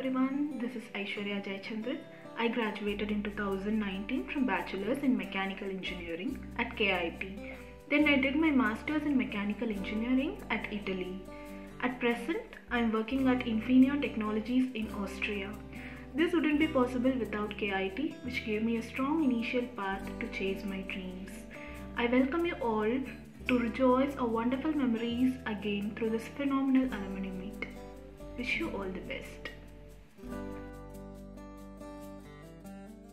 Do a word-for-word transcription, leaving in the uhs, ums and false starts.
everyone, this is Aishwarya Jayachandran. I graduated in two thousand nineteen from Bachelor's in Mechanical Engineering at K I T. Then I did my Master's in Mechanical Engineering at Italy. At present, I am working at Infineon Technologies in Austria. This wouldn't be possible without K I T, which gave me a strong initial path to chase my dreams. I welcome you all to rejoice our wonderful memories again through this phenomenal alumni meet. Wish you all the best.